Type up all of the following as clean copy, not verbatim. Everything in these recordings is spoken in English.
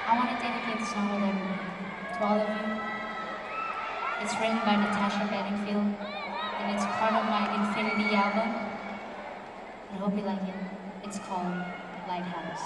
I want to dedicate this song with everyone, to all of you. It's written by Natasha Bedingfield, and it's part of my Infinity album. I hope you like it. It's called Lighthouse.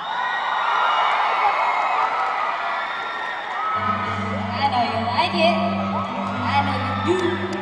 I know you like it. I know you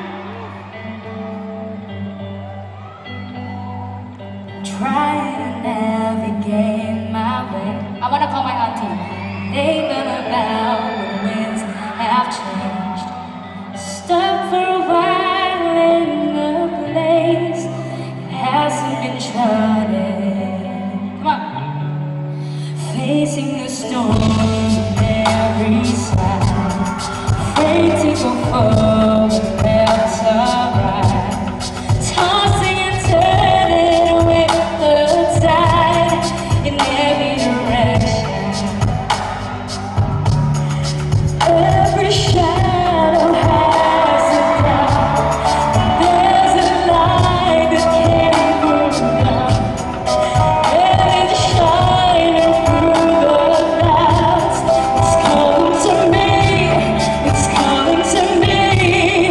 do. Trying to navigate my way. I want to call my auntie. Ain't been about when winds have changed. Stuck for a while in the place. It hasn't been charted. Come on. Facing the storms on every side. Afraid to go forward, left to right. Tossing and turning with the tide in every direction. Every shadow has a doubt. There's a light that can't go down. And it's shining through the clouds. It's coming to me. It's coming to me.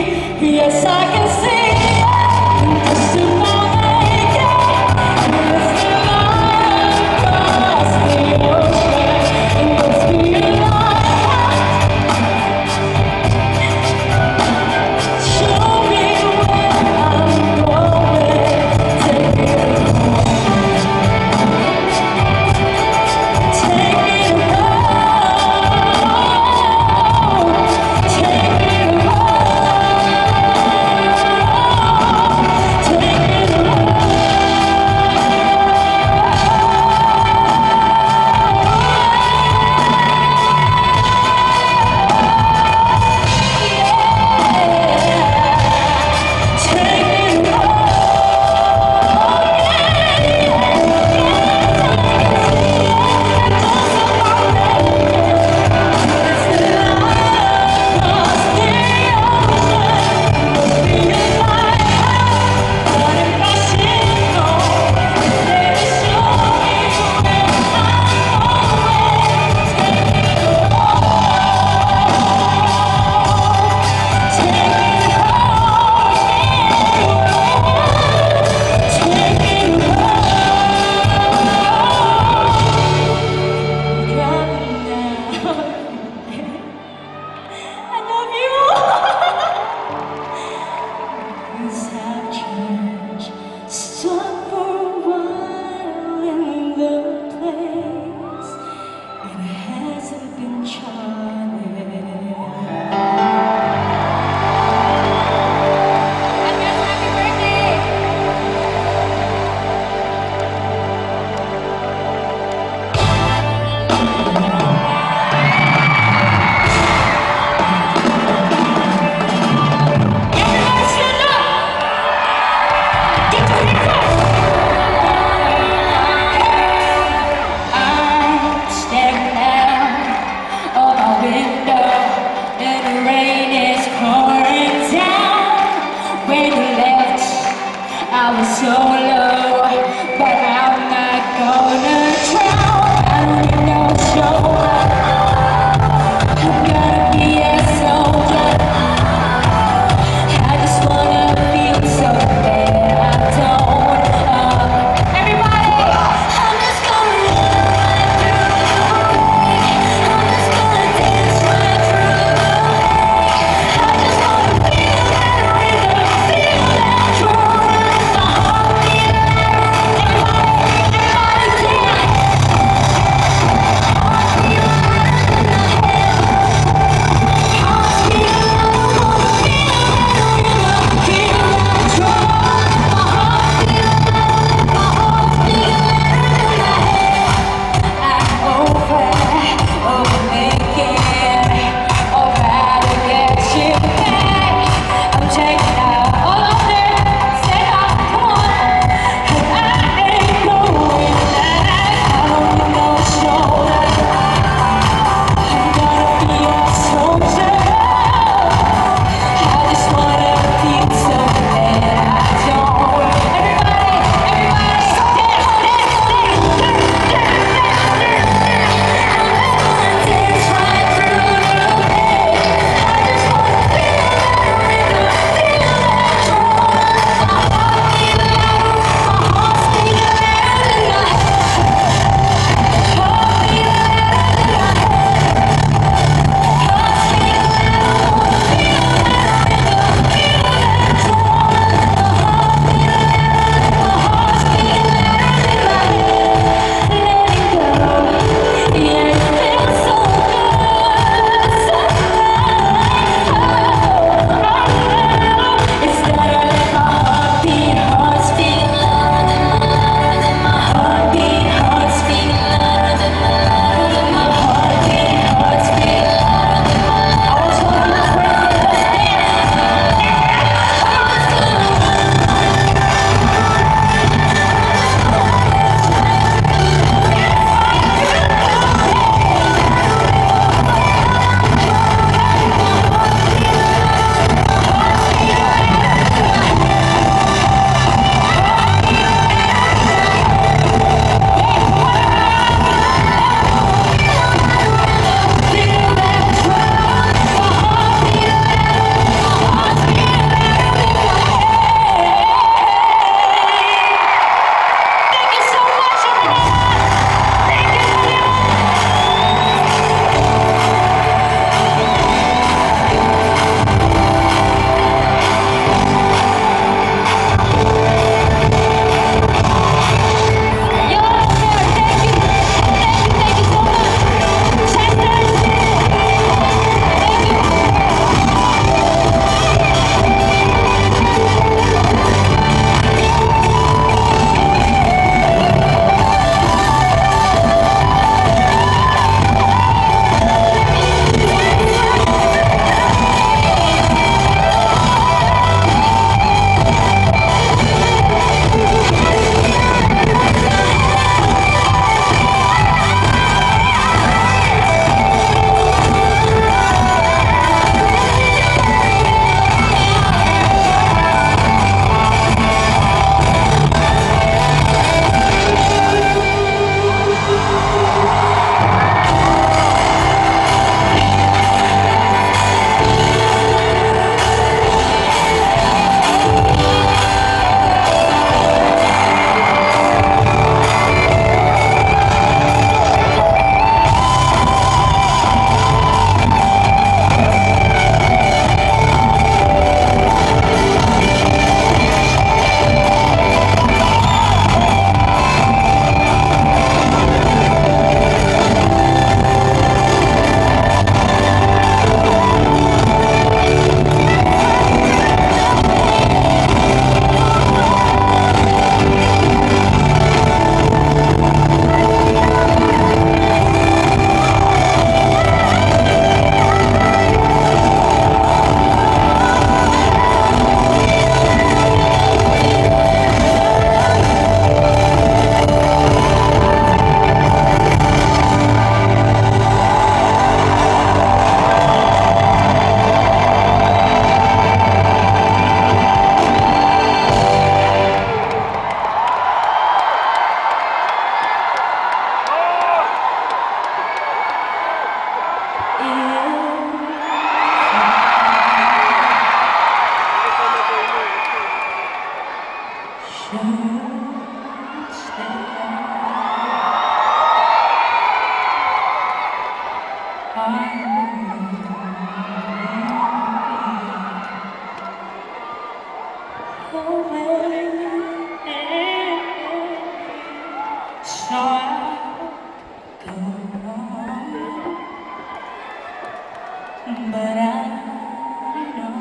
but I know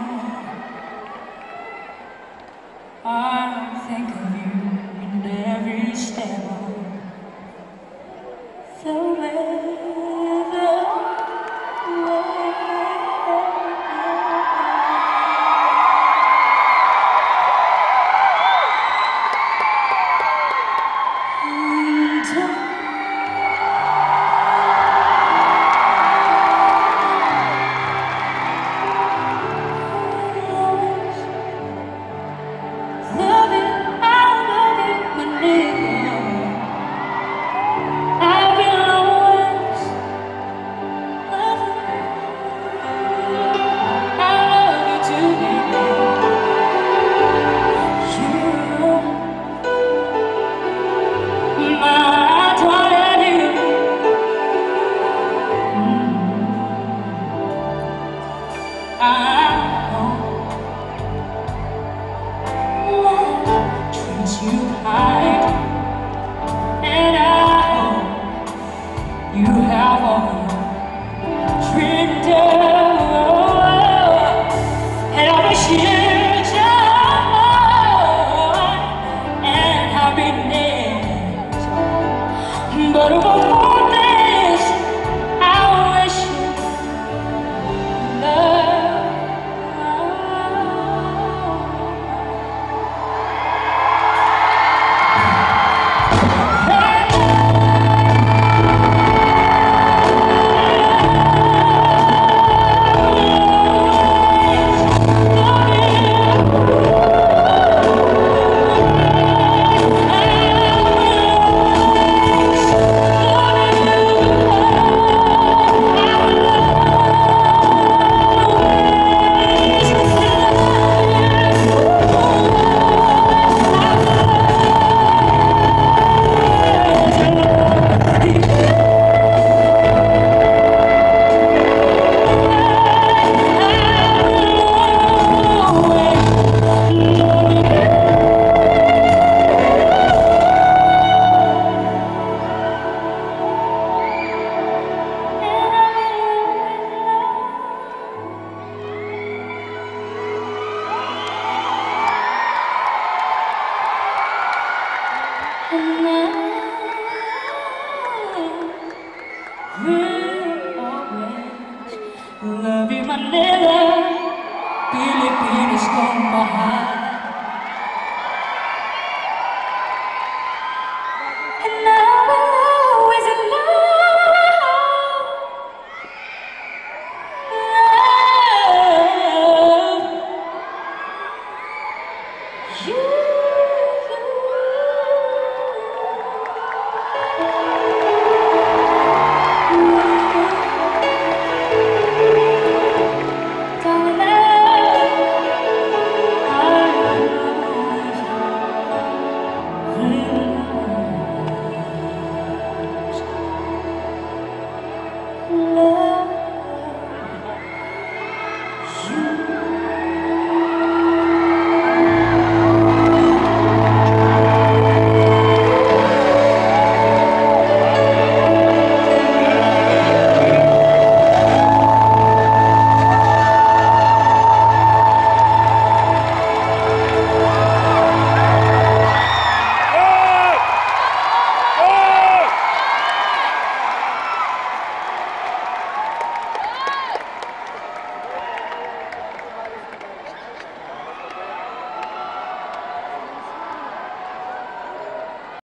I think of you in every step of the way. You have all written and I wish you joy and happiness. But above this, I wish you love. And I will always love you, Manila, Pilipinas kong mahal.